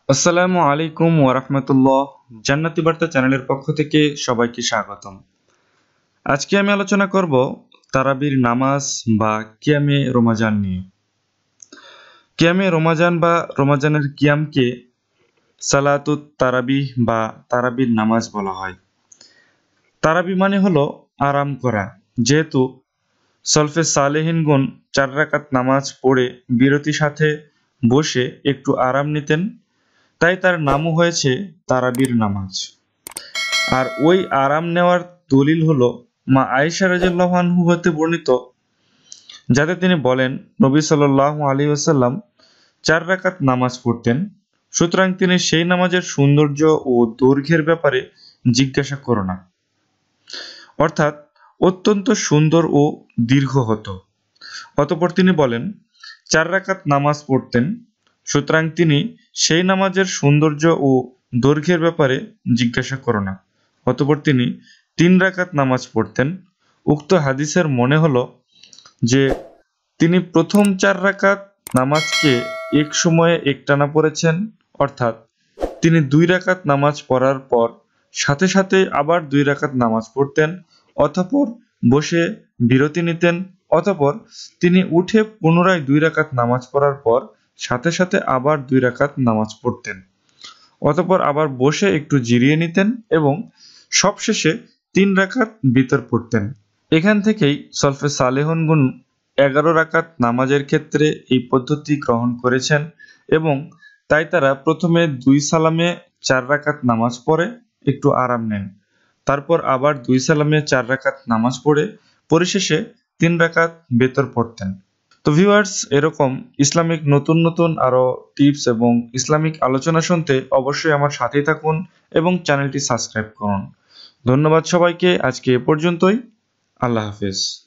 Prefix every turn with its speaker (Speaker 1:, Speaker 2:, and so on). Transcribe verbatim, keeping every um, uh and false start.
Speaker 1: আসসালামু আলাইকুম ওয়া রাহমাতুল্লাহ। জান্নাতি বার্তা চ্যানেলের পক্ষ থেকে সবাইকে স্বাগতম। আজকে আমি আলোচনা করব তারাবির নামাজ বা কিয়ামে রমাজান নিয়ে। কিয়ামে রমাজান বা রমাজানের কিয়ামকে সালাতুত তারাবিহ বা তারাবির নামাজ বলা হয়। তারাবি মানে হলো আরাম করা, যেহেতু সলফে সালেহিনগণ চার রাকাত নামাজ পড়ে বিরতির সাথে বসে একটু আরাম নিতেন, তাই তার নামও হয়েছে তারাবির নামাজ। আর ওই আরাম নেওয়ার দলিল হলো মা আয়েশা রাদিয়াল্লাহু আনহা হতে বর্ণিত, যাতে তিনি বলেন, নবী সাল্লাল্লাহু আলাইহি ওয়াসাল্লাম চার রাকাত নামাজ পড়তেন, সুতরাং তিনি সেই নামাজের সৌন্দর্য ও দৈর্ঘ্যের ব্যাপারে জিজ্ঞাসা করো না। অর্থাৎ অত্যন্ত সুন্দর ও দীর্ঘ হতো। অতঃপর তিনি বলেন, চার রাকাত নামাজ পড়তেন, সুতরাং তিনি সেই নামাজের সৌন্দর্য ও দৈর্ঘ্যের ব্যাপারে জিজ্ঞাসা করো না। অতঃপর তিনি তিন রাকাত নামাজ পড়তেন। উক্ত হাদিসের মনে হলো যে তিনি প্রথম চার রাকাত নামাজকে এক সময়ে একটানা পড়েছেন, অর্থাৎ তিনি দুই রাকাত নামাজ পড়ার পর সাথে সাথে আবার দুই রাকাত নামাজ পড়তেন, অতঃপর বসে বিরতি নিতেন, অতঃপর তিনি উঠে পুনরায় দুই রাকাত নামাজ পড়ার পর সাথে সাথে আবার দুই রাকাত নামাজ পড়তেন, অতঃপর আবার বসে একটু জিরিয়ে নিতেন এবং সবশেষে তিন রাকাত বিতর পড়তেন। এখান থেকেই সলফে সালেহনগণ এগারো রাকাত নামাজের ক্ষেত্রে এই পদ্ধতি গ্রহণ করেছেন এবং তাই তারা প্রথমে দুই সালামে চার রাকাত নামাজ পড়ে একটু আরাম নেন, তারপর আবার দুই সালামে চার রাকাত নামাজ পড়ে পরিশেষে তিন রাকাত বেতর পড়তেন। তো ভিউয়ার্স, এরকম ইসলামিক নতুন নতুন আরও টিপস এবং ইসলামিক আলোচনা শুনতে অবশ্যই আমার সাথেই থাকুন এবং চ্যানেলটি সাবস্ক্রাইব করুন। ধন্যবাদ সবাইকে। আজকে এ পর্যন্তই। আল্লাহ হাফেজ।